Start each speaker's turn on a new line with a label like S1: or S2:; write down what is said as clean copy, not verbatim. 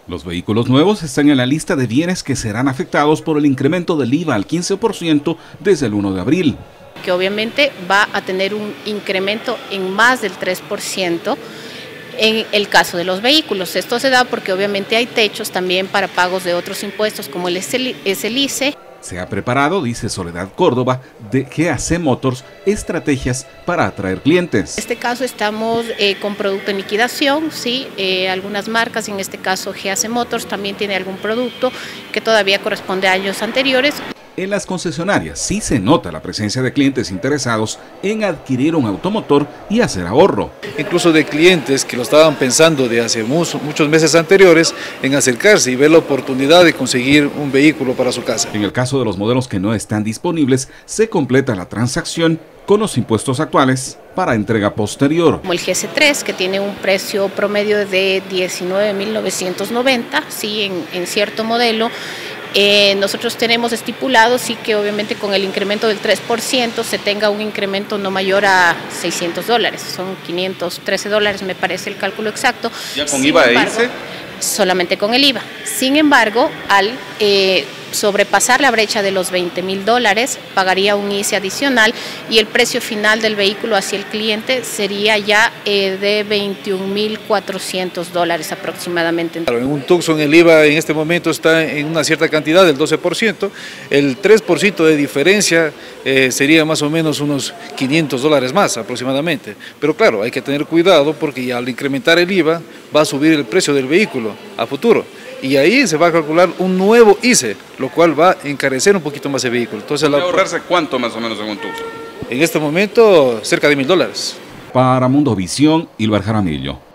S1: Los vehículos nuevos están en la lista de bienes que serán afectados por el incremento del IVA al 15% desde el 1 de abril.
S2: Que obviamente va a tener un incremento en más del 3% en el caso de los vehículos. Esto se da porque obviamente hay techos también para pagos de otros impuestos como el SELICE.
S1: Se ha preparado, dice Soledad Córdoba, de GAC Motors, estrategias para atraer clientes.
S2: En este caso estamos con producto en liquidación, ¿sí? Algunas marcas, en este caso GAC Motors, también tiene algún producto que todavía corresponde a años anteriores.
S1: En las concesionarias sí se nota la presencia de clientes interesados en adquirir un automotor y hacer ahorro.
S3: Incluso de clientes que lo estaban pensando de hace muchos meses anteriores en acercarse y ver la oportunidad de conseguir un vehículo para su casa.
S1: En el caso de los modelos que no están disponibles, se completa la transacción con los impuestos actuales para entrega posterior.
S2: Como el GS3, que tiene un precio promedio de 19.990, sí, en cierto modelo. Nosotros tenemos estipulado, sí, que obviamente con el incremento del 3% se tenga un incremento no mayor a $600, son $513 me parece el cálculo exacto.
S1: ¿Ya con IVA e ICE?
S2: Solamente con el IVA. Sin embargo, al sobrepasar la brecha de los $20.000, pagaría un ICE adicional y el precio final del vehículo hacia el cliente sería ya de $21.400 aproximadamente.
S3: Claro, en un Tucson el IVA en este momento está en una cierta cantidad del 12%, el 3% de diferencia sería más o menos unos $500 más aproximadamente. Pero claro, hay que tener cuidado porque ya al incrementar el IVA va a subir el precio del vehículo a futuro. Y ahí se va a calcular un nuevo ICE, lo cual va a encarecer un poquito más el vehículo. Entonces,
S1: ¿ahorrarse cuánto más o menos en un Tucson?
S3: En este momento, cerca de $1.000.
S1: Para Mundo Visión, Ilvar Jaramillo.